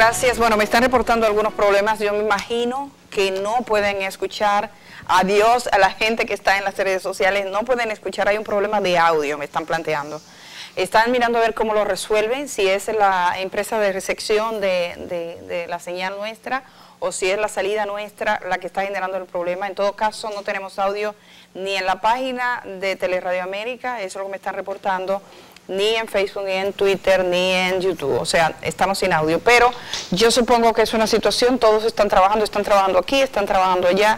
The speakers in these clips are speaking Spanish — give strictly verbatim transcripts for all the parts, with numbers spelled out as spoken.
gracias. Bueno, me están reportando algunos problemas. Yo me imagino que no pueden escuchar. Adiós a la gente que está en las redes sociales. No pueden escuchar. Hay un problema de audio, me están planteando. Están mirando a ver cómo lo resuelven, si es la empresa de recepción de, de, de la señal nuestra o si es la salida nuestra la que está generando el problema. En todo caso, no tenemos audio ni en la página de Teleradio América, eso es lo que me están reportando, ni en Facebook, ni en Twitter, ni en YouTube. O sea, estamos sin audio. Pero yo supongo que es una situación, todos están trabajando, están trabajando aquí, están trabajando allá.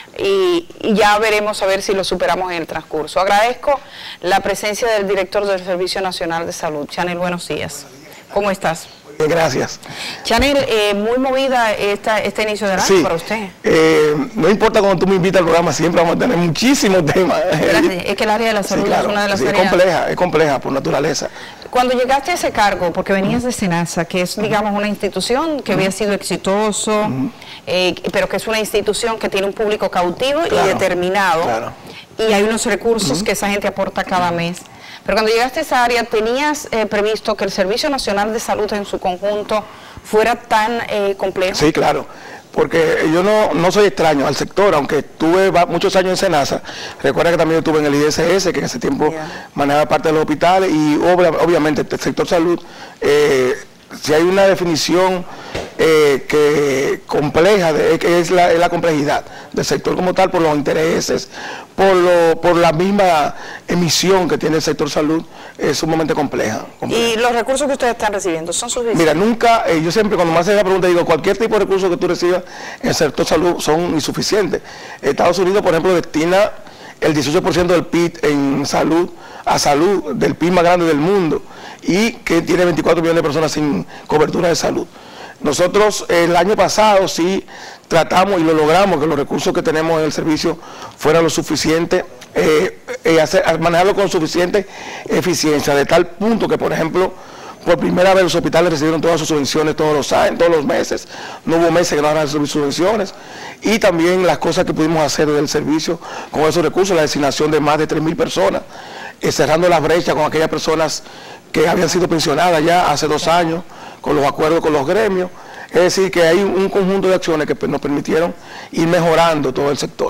Y, y ya veremos a ver si lo superamos en el transcurso. Agradezco la presencia del director del Servicio Nacional de Salud. Chanel, buenos días. ¿Cómo estás? Bien, gracias. Chanel, eh, muy movida esta, este inicio de año sí, para usted. Eh, no importa cuando tú me invitas al programa, siempre vamos a tener muchísimos temas. Gracias. Es que el área de la salud sí, claro, es una de las sí, áreas... Es compleja, es compleja por naturaleza. Cuando llegaste a ese cargo, porque venías de SENASA, que es, digamos, una institución que había sido exitoso, uh-huh. eh, pero que es una institución que tiene un público cautivo claro, y determinado, claro. y hay unos recursos uh-huh. que esa gente aporta cada mes. Pero cuando llegaste a esa área, ¿tenías eh, previsto que el Servicio Nacional de Salud en su conjunto fuera tan eh, complejo? Sí, claro. Porque yo no, no soy extraño al sector, aunque estuve muchos años en SENASA. Recuerda que también estuve en el I D S S, que en ese tiempo yeah. manejaba parte de los hospitales, y obvia, obviamente el sector salud, eh, si hay una definición eh, que compleja, de, que es la, es la complejidad del sector como tal, por los intereses, por, lo, por la misma emisión que tiene el sector salud, es sumamente compleja, compleja. ¿Y los recursos que ustedes están recibiendo son suficientes? Mira, nunca, eh, yo siempre cuando me hacen esa pregunta digo, cualquier tipo de recursos que tú recibas en el sector salud son insuficientes. Estados Unidos, por ejemplo, destina el dieciocho por ciento del P I B en salud, a salud, del P I B más grande del mundo, y que tiene veinticuatro millones de personas sin cobertura de salud. Nosotros el año pasado sí tratamos y lo logramos, que los recursos que tenemos en el servicio fueran lo suficiente, eh, eh, hacer, manejarlo con suficiente eficiencia, de tal punto que, por ejemplo, por primera vez los hospitales recibieron todas sus subvenciones todos los años, todos los meses, no hubo meses que no habrán sus subvenciones, y también las cosas que pudimos hacer del servicio con esos recursos, la designación de más de tres mil personas, eh, cerrando las brechas con aquellas personas que habían sido pensionadas ya hace dos años, con los acuerdos con los gremios. Es decir, que hay un conjunto de acciones que nos permitieron ir mejorando todo el sector.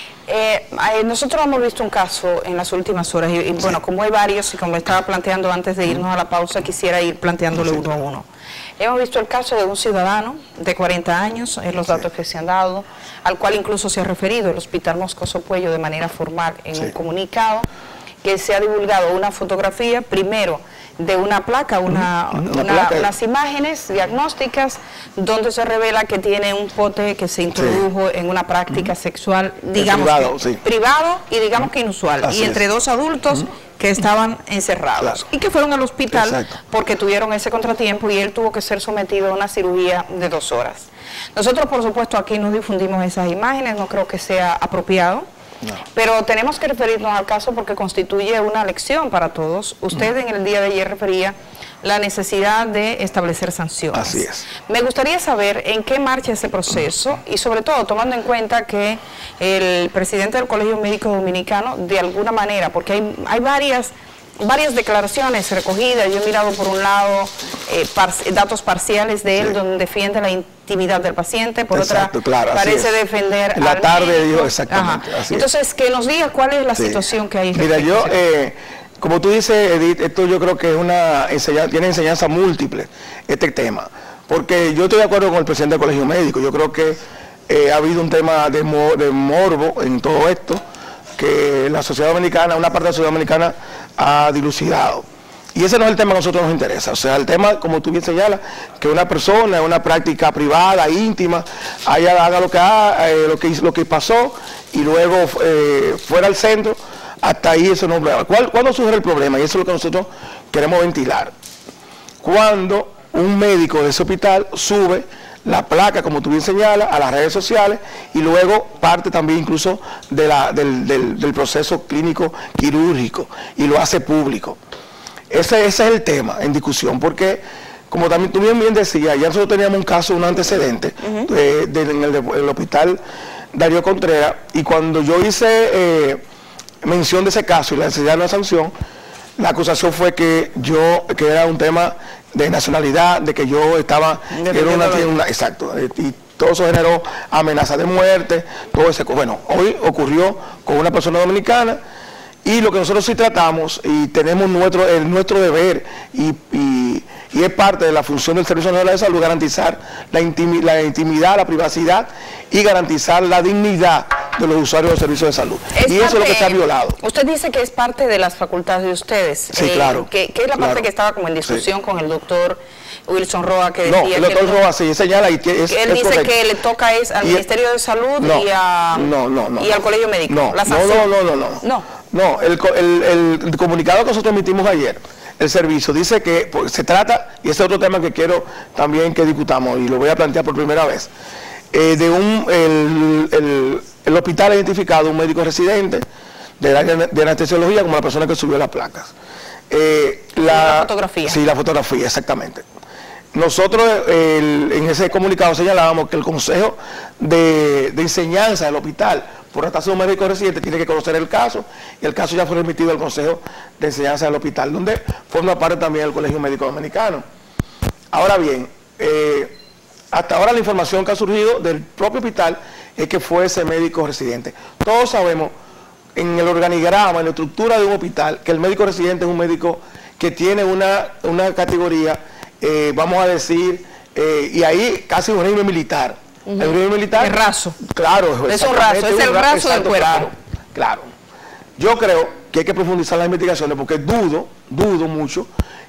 Eh, nosotros hemos visto un caso en las últimas horas, y, y bueno, sí. como hay varios, y como estaba planteando antes de irnos a la pausa, quisiera ir planteándole sí. uno a uno. Hemos visto el caso de un ciudadano de cuarenta años, en los datos sí. que se han dado, al cual incluso se ha referido el Hospital Moscoso Puello de manera formal en sí. un comunicado, que se ha divulgado una fotografía, primero, de una placa, una, una, una placa. unas imágenes diagnósticas donde se revela que tiene un pote que se introdujo sí. en una práctica uh-huh. sexual, digamos, privado, que, sí. privado y digamos uh-huh. que inusual, Así y entre es. dos adultos uh-huh. que estaban encerrados claro. y que fueron al hospital Exacto. porque tuvieron ese contratiempo y él tuvo que ser sometido a una cirugía de dos horas. Nosotros, por supuesto, aquí no difundimos esas imágenes, no creo que sea apropiado. No. Pero tenemos que referirnos al caso porque constituye una lección para todos. Usted en el día de ayer refería la necesidad de establecer sanciones. Así es. Me gustaría saber en qué marcha ese proceso y sobre todo tomando en cuenta que el presidente del Colegio Médico Dominicano, de alguna manera, porque hay, hay varias... varias declaraciones recogidas, yo he mirado por un lado eh, par datos parciales de él sí. donde defiende la intimidad del paciente, por Exacto, otra claro, parece defender en la al tarde médico. dijo exactamente así entonces es. Que nos diga cuál es la sí. situación que hay. Mira, yo eh, como tú dices, Edith, esto yo creo que es una enseñanza, tiene enseñanza múltiple este tema, porque yo estoy de acuerdo con el presidente del Colegio Médico. Yo creo que eh, ha habido un tema de, mo de morbo en todo esto, que la sociedad dominicana, una parte de la sociedad dominicana ha dilucidado. Y ese no es el tema que a nosotros nos interesa. O sea, el tema, como tú bien señalas, que una persona en una práctica privada, íntima, haya, haga lo que, haga, eh, lo, que, lo que pasó y luego eh, fuera al centro, hasta ahí eso no es un problema. ¿Cuál, ¿Cuándo surge el problema? Y eso es lo que nosotros queremos ventilar. Cuando un médico de ese hospital sube la placa, como tú bien señalas, a las redes sociales y luego parte también incluso de la, del, del, del proceso clínico quirúrgico y lo hace público. Ese, ese es el tema en discusión, porque como también tú bien, bien decías, ya nosotros teníamos un caso, un antecedente uh-huh. de, de, en el, el hospital Darío Contreras, y cuando yo hice eh, mención de ese caso y la necesidad de una sanción, la acusación fue que yo, que era un tema de nacionalidad, de que yo estaba en una, una, exacto, y todo eso generó amenazas de muerte, todo ese, bueno, hoy ocurrió con una persona dominicana, y lo que nosotros sí tratamos, y tenemos nuestro, el, nuestro deber, y, y, y es parte de la función del Servicio Nacional de Salud, garantizar la, intimi, la intimidad, la privacidad, y garantizar la dignidad de los usuarios del servicio de salud. Es y parte, eso es lo que se ha violado. Usted dice que es parte de las facultades de ustedes. Sí, eh, claro. Que, que es la claro, parte que estaba como en discusión sí. con el doctor Wilson Roa, que decía no, el doctor Roa sí señala y que es, que él es dice correcto. que le toca es al y Ministerio de Salud no, y, a, no, no, no, y al Colegio Médico. No, la no, no, no, no, no. No, no el, el, el, el comunicado que nosotros emitimos ayer, el servicio, dice que pues, se trata, y ese es otro tema que quiero también que discutamos, y lo voy a plantear por primera vez, eh, de un, el, el, el hospital ha identificado un médico residente de área de anestesiología como la persona que subió las placas. Eh, la, la fotografía. Sí, la fotografía, exactamente. Nosotros el, en ese comunicado señalábamos que el Consejo de, de Enseñanza del hospital, por estar un médico residente, tiene que conocer el caso, y el caso ya fue remitido al Consejo de Enseñanza del hospital, donde forma parte también el Colegio Médico Dominicano. Ahora bien, eh, hasta ahora la información que ha surgido del propio hospital es que fue ese médico residente. Todos sabemos en el organigrama, en la estructura de un hospital, que el médico residente es un médico que tiene una, una categoría, eh, vamos a decir, eh, y ahí casi un régimen militar. Uh-huh. El régimen militar. Es raso. Claro, es un raso, es el raso del cuerpo. Claro, claro. Yo creo que hay que profundizar las investigaciones porque dudo, dudo mucho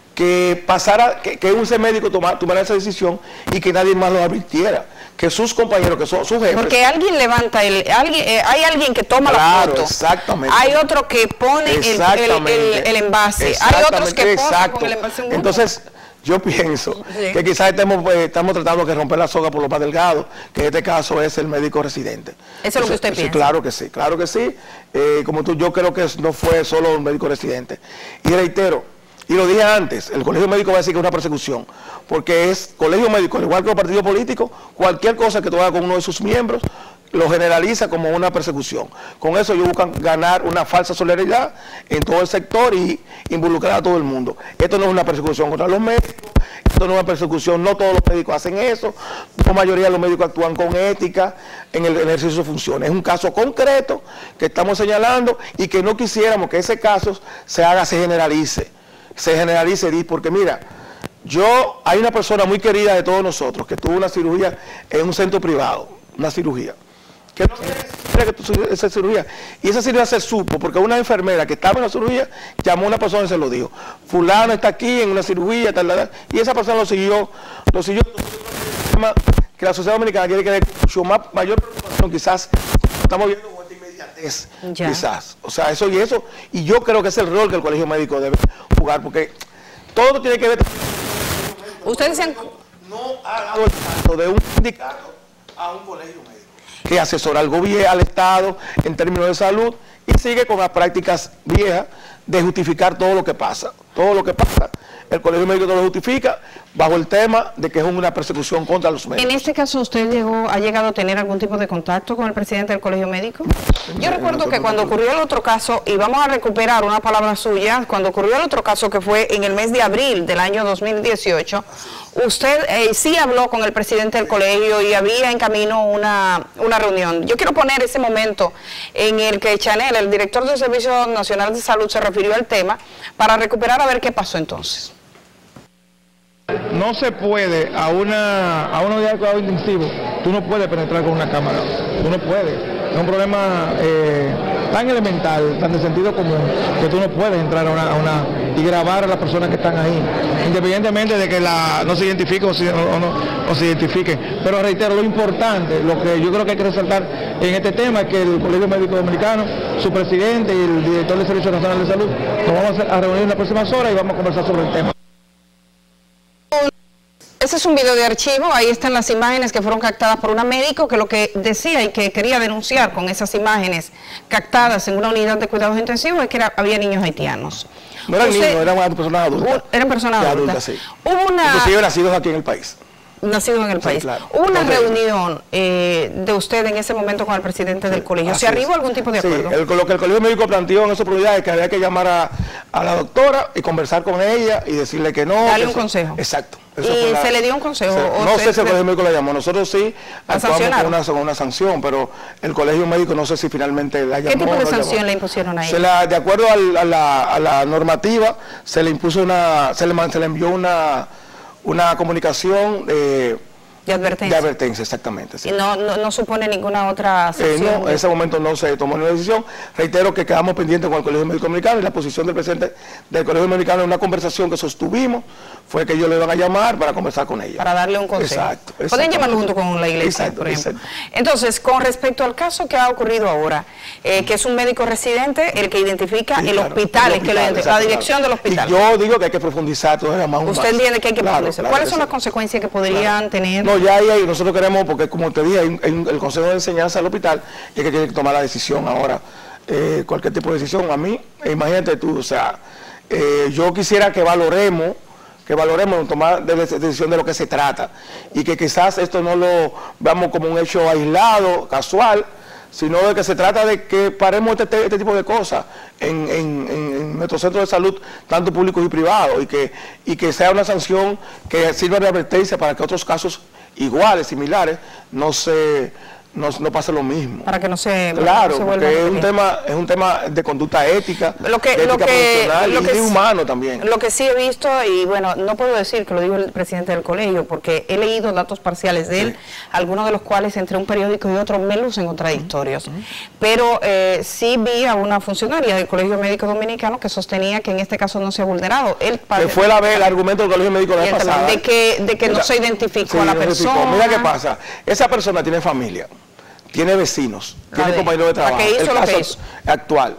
que pasara, que, que un médico tomara, tomara esa decisión y que nadie más lo advirtiera, que sus compañeros, que son sus jefes. Porque alguien levanta, el, alguien, eh, hay alguien que toma claro, la foto, exactamente. Hay otro que pone el, el, el, el envase, hay otros que ponen con el envase. Entonces, yo pienso sí. que quizás estemos, pues, estamos tratando de romper la soga por lo más delgado, que en este caso es el médico residente. ¿Eso es lo que usted sí, piensa? Claro que sí, claro que sí. Eh, como tú, yo creo que no fue solo un médico residente. Y reitero, y lo dije antes, el colegio médico va a decir que es una persecución, porque es colegio médico, al igual que los partidos políticos, cualquier cosa que tú hagas con uno de sus miembros, lo generaliza como una persecución. Con eso ellos buscan ganar una falsa solidaridad en todo el sector y involucrar a todo el mundo. Esto no es una persecución contra los médicos, esto no es una persecución, no todos los médicos hacen eso, la mayoría de los médicos actúan con ética en el ejercicio de funciones. Es un caso concreto que estamos señalando y que no quisiéramos que ese caso se haga, se generalice, se generalice, porque mira, yo, hay una persona muy querida de todos nosotros que tuvo una cirugía en un centro privado, una cirugía, que no sabía que tuvo esa cirugía, y esa cirugía se supo porque una enfermera que estaba en la cirugía llamó a una persona y se lo dijo, fulano está aquí en una cirugía, tal, tal, tal, y esa persona lo siguió, lo siguió, que la sociedad dominicana quiere que dé mucho más, mayor preocupación, quizás estamos viendo con esta inmediatez, ya. quizás, o sea, eso y eso, y yo creo que es el rol que el colegio médico debe jugar, porque todo tiene que ver. Ustedes se han... no ha dado el paso de un sindicato a un colegio médico que asesora al gobierno, al Estado en términos de salud y sigue con las prácticas viejas de justificar todo lo que pasa. Todo lo que pasa, el colegio médico no lo justifica bajo el tema de que es una persecución contra los médicos. En este caso, ¿usted llegó, ha llegado a tener algún tipo de contacto con el presidente del colegio médico? Yo recuerdo que cuando ocurrió el otro caso, y vamos a recuperar una palabra suya, cuando ocurrió el otro caso que fue en el mes de abril del año dos mil dieciocho, usted eh, sí habló con el presidente del colegio y había en camino una, una reunión. Yo quiero poner ese momento en el que Chanel, el director del Servicio Nacional de Salud, se refirió al tema para recuperar a ver qué pasó entonces. No se puede a una, a una unidad de cuidado intensivo, tú no puedes penetrar con una cámara, tú no puedes. Es un problema eh, tan elemental, tan de sentido común, que tú no puedes entrar a una, a una y grabar a las personas que están ahí, independientemente de que la, no se identifique o, si, o, o no o se identifique. Pero reitero, lo importante, lo que yo creo que hay que resaltar en este tema es que el Colegio Médico Dominicano, su presidente y el director del Servicio Nacional de Salud, nos vamos a reunir en las próximas horas y vamos a conversar sobre el tema. Ese es un video de archivo, ahí están las imágenes que fueron captadas por una médico que lo que decía y que quería denunciar con esas imágenes captadas en una unidad de cuidados intensivos es que era, había niños haitianos. No eran niños, eran personas adultas. Eran personas adultas. Sí. Hubo una... Inclusive nacidos aquí en el país. Nacidos en el país. Sí, claro. Hubo una Entonces, reunión eh, de usted en ese momento con el presidente sí, del colegio. ¿Se arribó algún tipo de acuerdo? Sí, el, lo que el colegio médico planteó en esa oportunidad es que había que llamar a, a la doctora y conversar con ella y decirle que no. Darle que un eso, consejo. Exacto. Eso ¿Y la, se le dio un consejo? Se, o no se, sé si el se, colegio médico la llamó. Nosotros sí actuamos con una, con una sanción, pero el colegio médico no sé si finalmente la llamó. ¿Qué tipo de no sanción llamó. le impusieron a ella? Se la, de acuerdo al, a, la, a la normativa, se le impuso una, se le, se le envió una, una comunicación de... De advertencia. De advertencia, exactamente. Sí. ¿Y no, no, no supone ninguna otra sanción? Eh, no, en ese momento no se tomó ninguna decisión. Reitero que quedamos pendientes con el Colegio Médico Dominicano y la posición del presidente del Colegio Dominicano en una conversación que sostuvimos fue que ellos le iban a llamar para conversar con ella. Para darle un consejo. Exacto. Pueden llamarlo junto con la iglesia, exacto, por ejemplo. Exacto. Entonces, con respecto al caso que ha ocurrido ahora, eh, que es un médico residente el que identifica sí, el, claro, hospital, el hospital, que lo identifica, la dirección claro. del hospital. Y yo digo que hay que profundizar todavía más. Usted más. entiende que hay que claro, profundizar. Claro ¿Cuáles que son sí. las consecuencias que podrían claro. tener? No, ya ahí, ahí nosotros queremos, porque como te dije, hay, un, hay un, el Consejo de Enseñanza del hospital y es que tiene que tomar la decisión ahora. Eh, cualquier tipo de decisión, a mí, eh, imagínate tú, o sea, eh, yo quisiera que valoremos que valoremos tomar de decisión de lo que se trata y que quizás esto no lo veamos como un hecho aislado, casual, sino de que se trata de que paremos este, este tipo de cosas en, en, en nuestros centros de salud, tanto públicos y privados, y que, y que sea una sanción que sirva de advertencia para que otros casos iguales, similares, no se... No, no pasa lo mismo. Para que no se Claro, no se porque es un tema es un tema de conducta ética, lo que, de ética lo que, profesional lo y que de humano también. Lo que sí he visto, y bueno, no puedo decir que lo dijo el presidente del colegio, porque he leído datos parciales de él, sí. algunos de los cuales entre un periódico y otro me lucen contradictorios. Uh-huh. Pero eh, sí vi a una funcionaria del Colegio Médico Dominicano que sostenía que en este caso no se ha vulnerado. Él, que fue la vez el argumento del Colegio Médico la vez pasada. De que, de que Mira, no se identificó sí, a la persona. Mira qué pasa, esa persona tiene familia, tiene vecinos, a tiene ver, compañeros de trabajo, ¿qué hizo el lo caso que hizo? actual.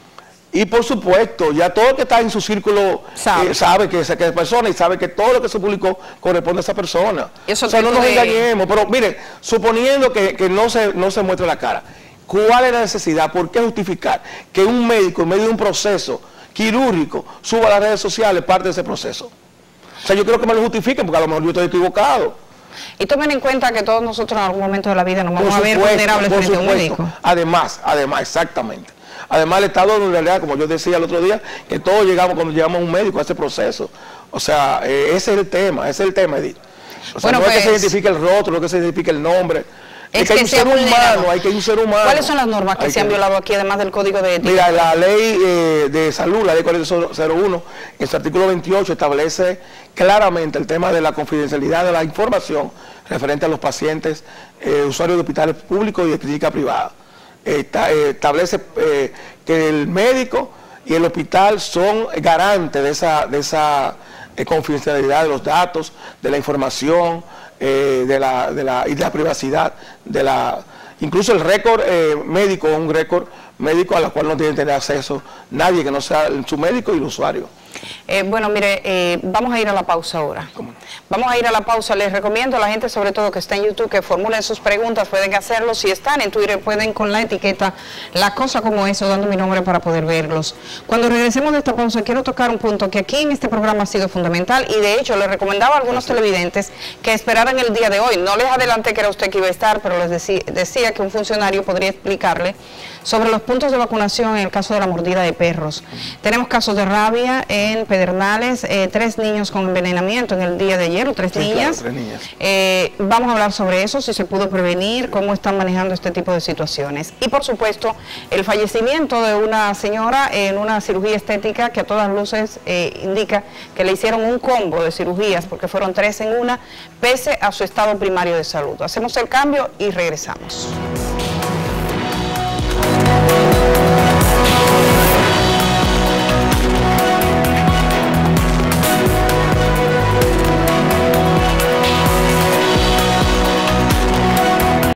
Y por supuesto, ya todo el que está en su círculo sabe, eh, sabe que esa persona y sabe que todo lo que se publicó corresponde a esa persona. Eso o sea, no nos de... engañemos, pero mire, suponiendo que, que no, se, no se muestre la cara, ¿cuál es la necesidad? ¿Por qué justificar que un médico en medio de un proceso quirúrgico suba a las redes sociales parte de ese proceso? O sea, yo creo que me lo justifiquen porque a lo mejor yo estoy equivocado. Y tomen en cuenta que todos nosotros en algún momento de la vida nos vamos a ver vulnerables frente a un médico. Además, además, exactamente. Además, el estado de vulnerabilidad, como yo decía el otro día, que todos llegamos cuando llegamos a un médico a ese proceso. O sea, eh, ese es el tema, ese es el tema, Edith. O sea, bueno, no pues, es que se identifique el rótulo, no es que se identifique el nombre. Es, es que, que hay un ser humano, hay que hay un ser humano. ¿Cuáles son las normas que hay se que... han violado aquí, además del Código de Ética? Mira, la ley eh, de salud, la ley cuarenta cero uno, en su artículo veintiocho establece claramente el tema de la confidencialidad de la información referente a los pacientes, eh, usuarios de hospitales públicos y de clínica privada. Eh, ta, eh, establece eh, que el médico y el hospital son garantes de esa, de esa eh, confidencialidad de los datos, de la información, Eh, de, la, de, la, y de la privacidad, de la, incluso el récord eh, médico, un récord médico a la cual no tiene que tener acceso nadie que no sea su médico y el usuario. Eh, bueno, mire, eh, vamos a ir a la pausa ahora. ¿Cómo? Vamos a ir a la pausa. Les recomiendo a la gente, sobre todo que está en YouTube, que formulen sus preguntas, pueden hacerlo. Si están en Twitter, pueden con la etiqueta La Cosa Como Eso, dando mi nombre para poder verlos. Cuando regresemos de esta pausa, quiero tocar un punto que aquí en este programa ha sido fundamental y de hecho les recomendaba a algunos televidentes que esperaran el día de hoy. No les adelanté que era usted que iba a estar, pero les decía, decía que un funcionario podría explicarle sobre los puntos de vacunación en el caso de la mordida de perros. Tenemos casos de rabia en Pedernales, eh, tres niños con envenenamiento en el día de ayer, o tres, sí, niñas. Claro, tres niñas. Eh, vamos a hablar sobre eso, si se pudo prevenir, cómo están manejando este tipo de situaciones. Y por supuesto, el fallecimiento de una señora en una cirugía estética que a todas luces eh, indica que le hicieron un combo de cirugías, porque fueron tres en una, pese a su estado primario de salud. Hacemos el cambio y regresamos.